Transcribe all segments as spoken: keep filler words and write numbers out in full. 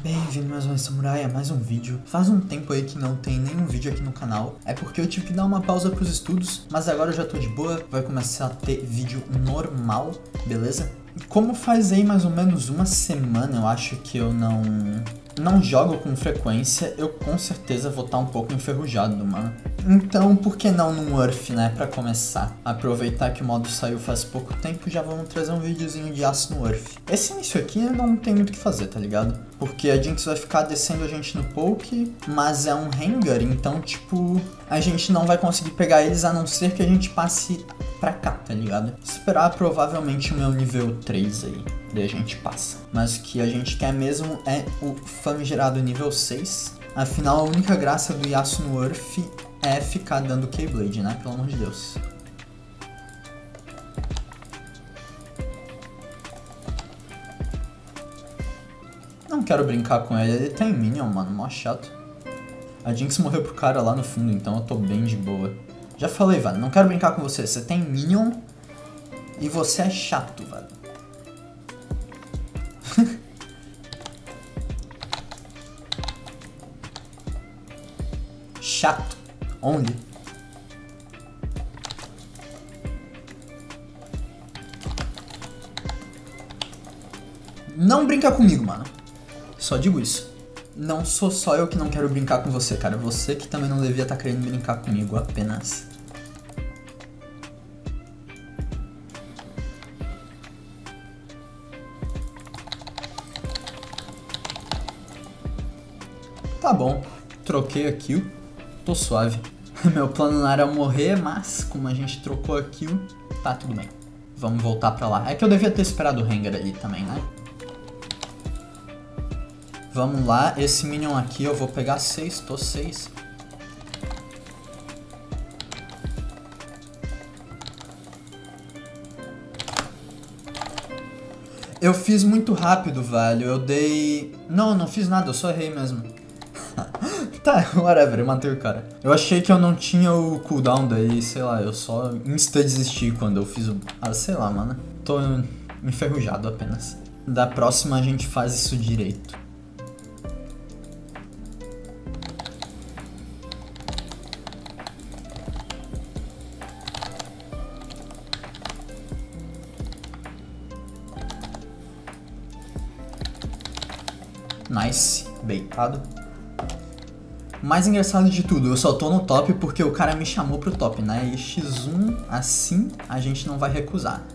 Bem-vindo mais uma Samurai a mais um vídeo. Faz um tempo aí que não tem nenhum vídeo aqui no canal. É porque eu tive que dar uma pausa pros estudos, mas agora eu já tô de boa. Vai começar a ter vídeo normal, beleza? Como faz aí mais ou menos uma semana, eu acho que eu não... não jogo com frequência, eu com certeza vou estar um pouco enferrujado, mano. Então, por que não num Earth, né, pra começar? Aproveitar que o modo saiu faz pouco tempo, já vamos trazer um videozinho de aço no Earth. Esse início aqui não tem muito o que fazer, tá ligado? Porque a Jinx vai ficar descendo a gente no poke, mas é um Rengar, então, tipo, a gente não vai conseguir pegar eles a não ser que a gente passe pra cá, tá ligado? Esperar provavelmente o meu nível três aí, daí a gente passa. Mas o que a gente quer mesmo é o famigerado nível seis. Afinal, a única graça do Yasuo no Earth é ficar dando Keyblade, né? Pelo amor de Deus. Não quero brincar com ele, ele tem minion, mano, mó chato. A Jinx morreu pro cara lá no fundo, então eu tô bem de boa. Já falei, velho, não quero brincar com você, você tem minion e você é chato, velho. Chato. Onde? Não brinca comigo, mano. Só digo isso. Não sou só eu que não quero brincar com você, cara. Você que também não devia estar querendo brincar comigo, apenas. Tá bom. Troquei a kill. Tô suave. Meu plano não era morrer, mas como a gente trocou a kill, tá tudo bem. Vamos voltar pra lá. É que eu devia ter esperado o Rengar ali também, né? Vamos lá, esse minion aqui eu vou pegar seis, tô seis. Eu fiz muito rápido, velho. Eu dei... Não, não fiz nada, eu só errei mesmo. Tá, whatever, eu matei o cara. Eu achei que eu não tinha o cooldown, daí, sei lá, eu só insta desisti quando eu fiz o... Ah, sei lá, mano. Tô enferrujado apenas. Da próxima a gente faz isso direito. Nice, beitado. Mais engraçado de tudo, eu só tô no top porque o cara me chamou pro top, né? E X um, assim, a gente não vai recusar.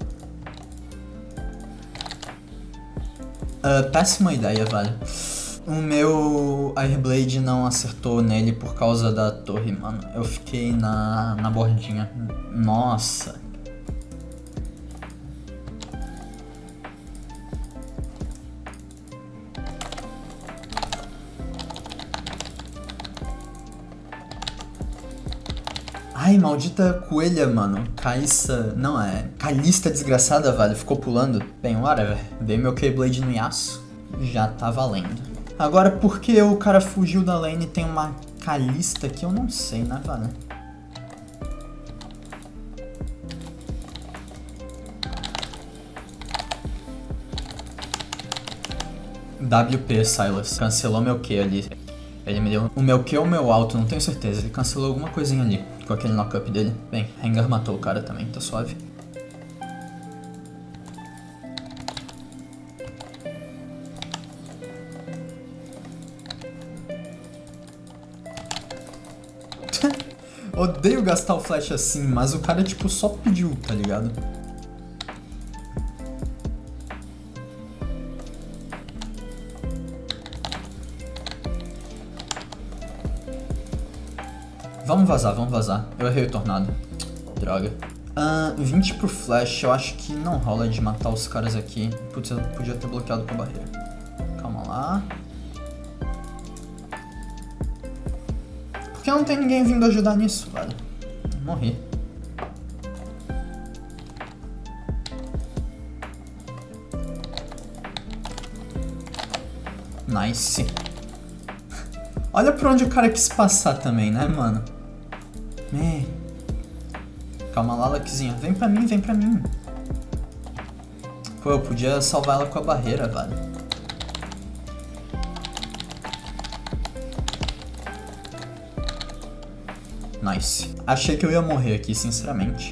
Uh, péssima ideia, velho. O meu Airblade não acertou nele por causa da torre, mano. Eu fiquei na, na bordinha. Nossa. Ai, maldita coelha, mano. Caíssa... Não, é... Calista desgraçada, velho. Ficou pulando. Bem, whatever. Dei meu Keyblade no Yasuo. Já tá valendo. Agora, por que o cara fugiu da lane e tem uma Calista aqui? Eu não sei, né, velho? W P, Silas. Cancelou meu Q ali. Ele me deu o meu Q ou o meu alto, não tenho certeza. Ele cancelou alguma coisinha ali com aquele knock-up dele. Bem, Rengar matou o cara também, tá suave. Odeio gastar o flash assim, mas o cara tipo só pediu, tá ligado? Vamos vazar, vamos vazar. Eu errei o tornado. Droga. Uh, vinte pro flash, eu acho que não rola de matar os caras aqui. Putz, eu podia ter bloqueado com a barreira. Calma lá. Por que não tem ninguém vindo ajudar nisso, velho? Morri. Nice. Olha pra onde o cara quis passar também, né, mano? É. Calma lá, Luckzinha. Vem pra mim, vem pra mim. Pô, eu podia salvar ela com a barreira, velho. Nice. Achei que eu ia morrer aqui, sinceramente.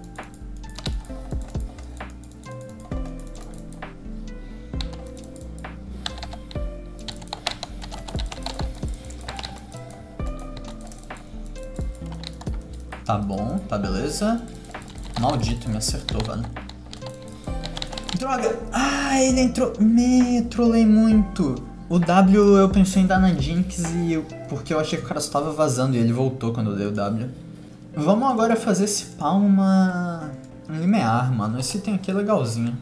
Tá bom, tá beleza. Maldito, me acertou, velho. Droga! Ah, ele entrou... Me trolei muito. O W eu pensei em dar na Jinx e eu... porque eu achei que o cara só tava vazando e ele voltou quando eu dei o W. Vamos agora fazer esse palma... linear, mano. Esse item aqui é legalzinho.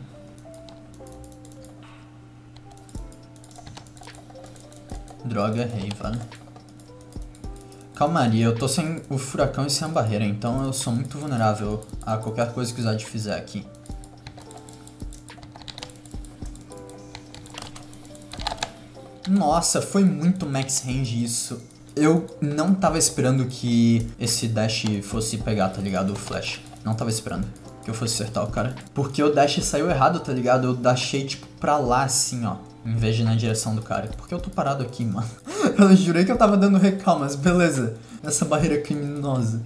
Droga, errei, velho. Calmaria, eu tô sem o furacão e sem a barreira, então eu sou muito vulnerável a qualquer coisa que o Zed fizer aqui. Nossa, foi muito max range isso. Eu não tava esperando que esse dash fosse pegar, tá ligado? O flash. Não tava esperando que eu fosse acertar o cara. Porque o dash saiu errado, tá ligado? Eu dashei tipo pra lá assim, ó. Em vez de ir na direção do cara. Porque eu tô parado aqui, mano. Eu jurei que eu tava dando recal, mas beleza. Essa barreira criminosa.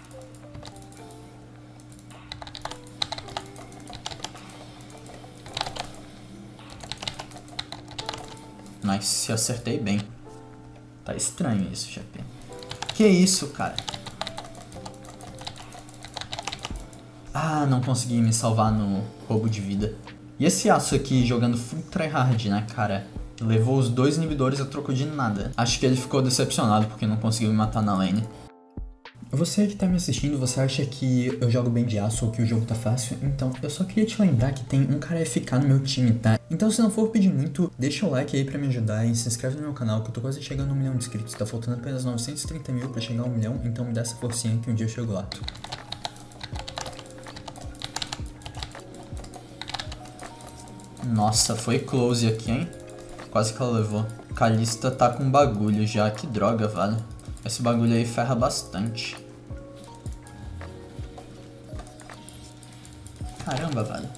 Nice, acertei bem. Tá estranho isso, G P. Que isso, cara? Ah, não consegui me salvar no roubo de vida. E esse aço aqui jogando full tryhard, né, cara? Levou os dois inibidores a troco de nada. Acho que ele ficou decepcionado porque não conseguiu me matar na lane. Você que tá me assistindo, você acha que eu jogo bem de aço ou que o jogo tá fácil? Então, eu só queria te lembrar que tem um cara F K no meu time, tá? Então, se não for pedir muito, deixa o like aí pra me ajudar e se inscreve no meu canal, que eu tô quase chegando a um milhão de inscritos. Tá faltando apenas novecentos e trinta mil pra chegar a um milhão, então me dá essa forcinha que um dia eu chego lá. Nossa, foi close aqui, hein? Quase que ela levou. Kalista tá com bagulho já, que droga, velho. Esse bagulho aí ferra bastante. Caramba, velho.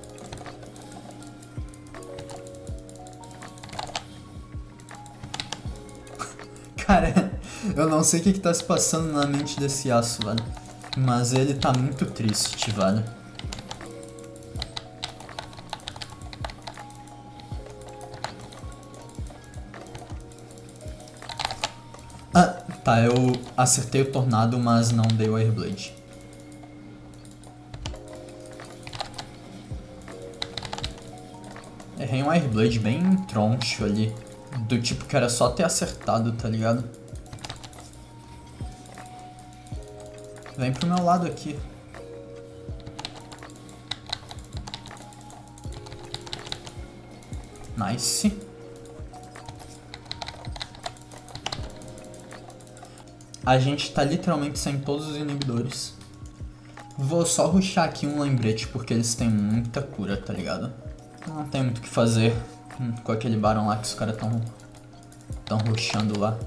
Cara, eu não sei o que que tá se passando na mente desse aço, velho. Mas ele tá muito triste, velho. Ah, tá, eu acertei o tornado, mas não dei o Airblade. Errei um Airblade bem troncho ali. Do tipo que era só ter acertado, tá ligado? Vem pro meu lado aqui. Nice. A gente tá literalmente sem todos os inibidores. Vou só rushar aqui um lembrete porque eles têm muita cura, tá ligado? Não tem muito o que fazer com aquele Baron lá que os caras tão, tão rushando lá.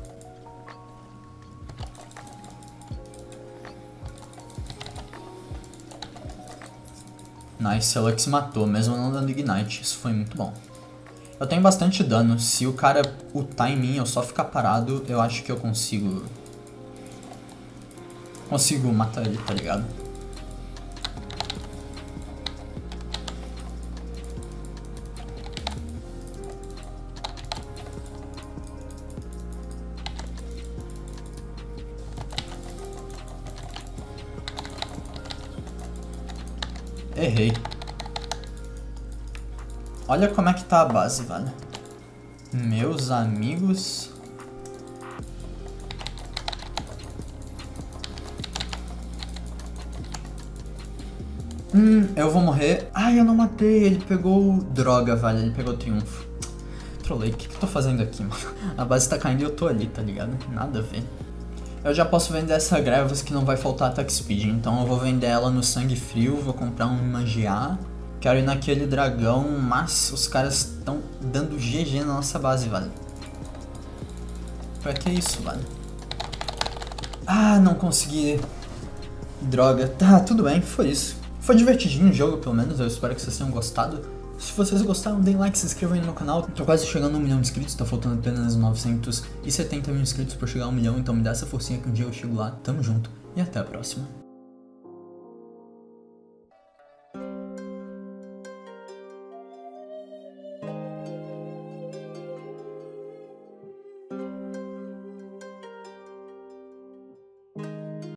Nice, ela que se matou, mesmo não dando Ignite, isso foi muito bom. Eu tenho bastante dano, se o cara ultar em mim eu só ficar parado, eu acho que eu consigo... Consigo matar ele, tá ligado? Errei. Olha como é que tá a base, velho. Meus amigos... Hum, eu vou morrer. Ai, eu não matei. Ele pegou... Droga, velho. Ele pegou o triunfo. Trolei. O que, que eu tô fazendo aqui, mano? A base tá caindo e eu tô ali, tá ligado? Nada a ver. Eu já posso vender essa Grevas que não vai faltar attack speed. Então eu vou vender ela no sangue frio. Vou comprar um Magiar. Quero ir naquele dragão. Mas os caras estão dando G G na nossa base, velho. Pra que isso, velho? Ah, não consegui. Droga. Tá, tudo bem. Foi isso. Foi divertidinho o jogo, pelo menos, eu espero que vocês tenham gostado. Se vocês gostaram, deem like, se inscrevam aí no canal. Tô quase chegando a um milhão de inscritos, tá faltando apenas novecentos e setenta mil inscritos pra chegar a um milhão, então me dá essa forcinha que um dia eu chego lá. Tamo junto e até a próxima.